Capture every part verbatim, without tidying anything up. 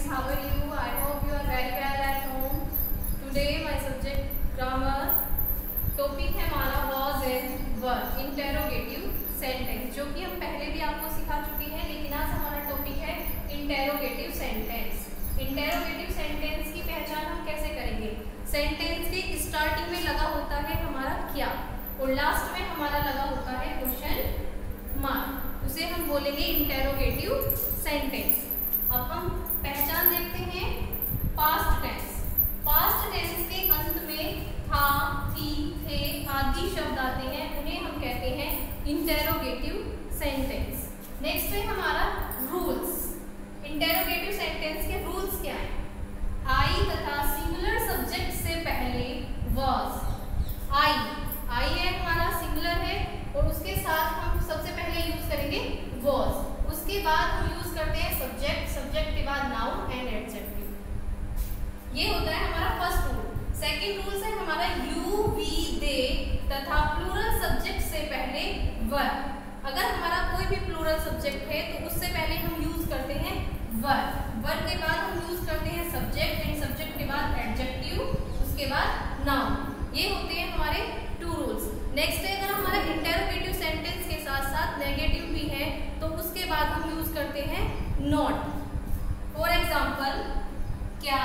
how are you? I hope you are very well at home. Today my subject grammar topic है हमारा was and were interrogative sentence, जो कि हम पहले भी आपको सिखा चुके हैं, लेकिन आज हमारा टॉपिक है interrogative sentence. Interrogative sentence की पहचान हम कैसे करेंगे? सेंटेंस के स्टार्टिंग में लगा होता है हमारा क्या और लास्ट में हमारा लगा होता है क्वेश्चन मार्क, उसे हम बोलेंगे इंटेरोगेटिव सेंटेंस. अब हम पहचान देखते हैं पास्ट टेंस. पास्ट टेंस के अंत में था, थी, थे आदि शब्द आते हैं, उन्हें हम कहते हैं इंटेरोगेटिव सेंटेंस. नेक्स्ट है हमारा रूल्स. इंटेरोगेटिव सेंटेंस के रूल्स क्या हैं? आई तथा सिंगुलर सब्जेक्ट से पहले was. आई आई है हमारा सिंगुलर है और उसके साथ हम सबसे पहले यूज करेंगे was. उसके बाद हम यूज करते हैं सब्जेक्ट, सब्जेक्ट के बाद नाउन एंड एडजेक्टिव. ये होता है हमारा फर्स्ट रूल. सेकंड रूल है हमारा यू, वी, दे तथा प्लूरल सब्जेक्ट से पहले वर. अगर हमारा कोई भी प्लूरल सब्जेक्ट है तो उससे पहले हम यूज करते हैं वर. वर के बाद हम यूज करते हैं सब्जेक्ट एंड सब्जेक्ट के बाद एडजेक्टिव, उसके बाद नाउन. ये होते हैं हमारे टू रूल्स. नेक्स्ट है अगर हमारा इंटेरोगेटिव सेंटेंस के साथ साथ नेगेटिव भी है तो उसके बाद हम यूज करते हैं नॉट. फॉर एग्जाम्पल, क्या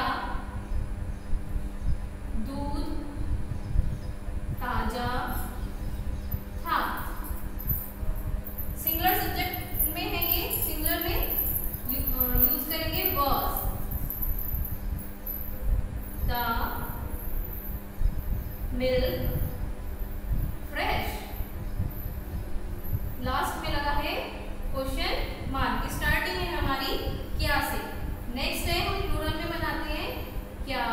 दूध ताजा था. सिंगुलर सब्जेक्ट में है ये, सिंगुलर में यूज करेंगे was. The milk fresh. Last में लगा है क्वेश्चन मार्क. स्टार्टिंग है हमारी क्या से. नेक्स्ट है हम प्लूरल में बनाते हैं क्या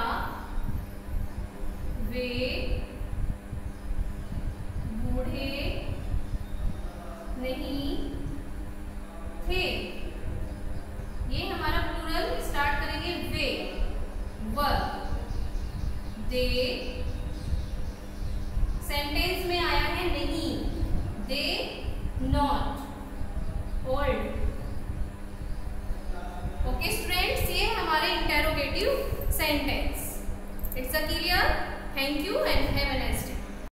वे बूढ़े नहीं थे. ये हमारा प्लूरल स्टार्ट करेंगे वे, वर, दे. सेंटेंस में आया है नहीं, they not, old. Okay students, ये हमारे interrogative sentence. It's a clear. Thank you and